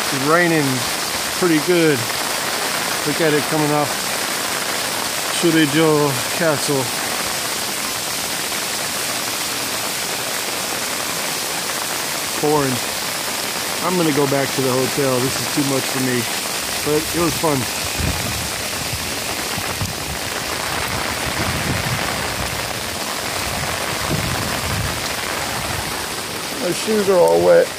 It's raining pretty good. Look at it coming off Shurijo Castle. Pouring. I'm gonna go back to the hotel. This is too much for me, but it was fun. My shoes are all wet.